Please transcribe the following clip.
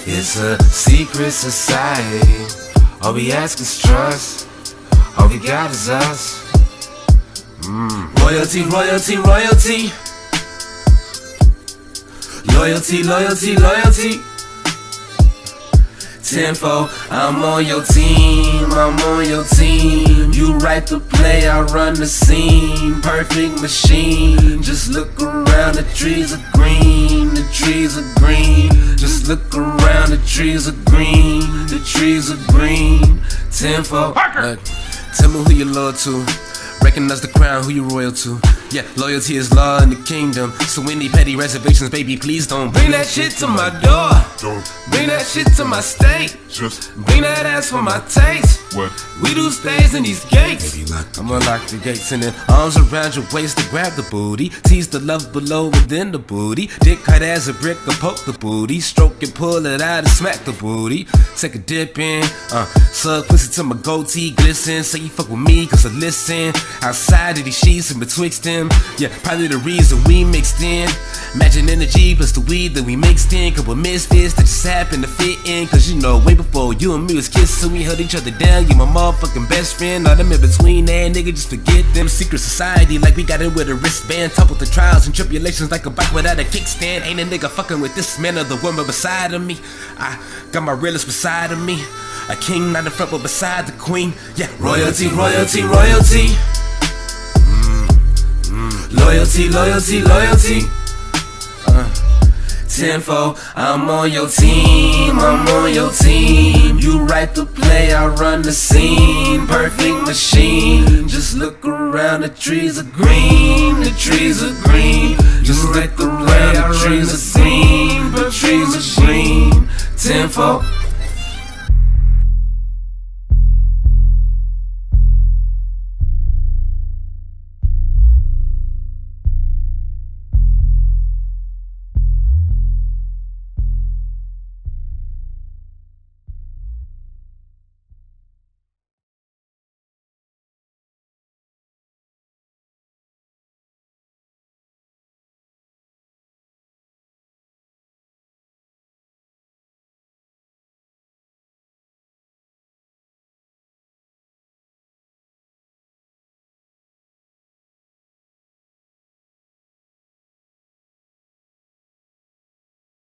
It's a secret society. All we ask is trust. All we got is us. Royalty, royalty, royalty. Loyalty, loyalty, loyalty. Tenfold, I'm on your team, I'm on your team. You write the play, I run the scene. Perfect machine. Just look around, the trees are green, the trees are green. Just look around, the trees are green, the trees are green. Tenfold. Tell me who you're loyal to. Recognize the crown, who you royal to. Yeah, loyalty is law in the kingdom. So any petty reservations, baby, please don't bring that shit to my door. Bring that shit to my state. Bring that ass for my taste. What? We do stays in these gates. I'ma lock the gates and then arms around your waist to grab the booty. Tease the love below within the booty. Dick hard as a brick or poke the booty. Stroke and pull it out and smack the booty. Take a dip in, suck pussy till my goatee glisten. Say you fuck with me cause I listen. Outside of these sheets and betwixt them. Yeah, probably the reason we mixed in. Imagine energy plus the weed that we mixed in. Couple misfits that just happened to fit in. Cause you know way before you and me was kissing, we held each other down. You my motherfucking best friend. All them in between that nigga, just forget them. Secret society like we got in with a wristband. Top with the trials and tribulations like a bike without a kickstand. Ain't a nigga fucking with this man or the woman beside of me. I got my realest beside of me. A king not in front but beside the queen. Yeah, royalty, royalty, royalty. Loyalty, loyalty, loyalty. Tenfold, I'm on your team, I'm on your team. You write the play, I run the scene. Perfect machine. Just look around, the trees are green, the trees are green. Just look around, the trees are green.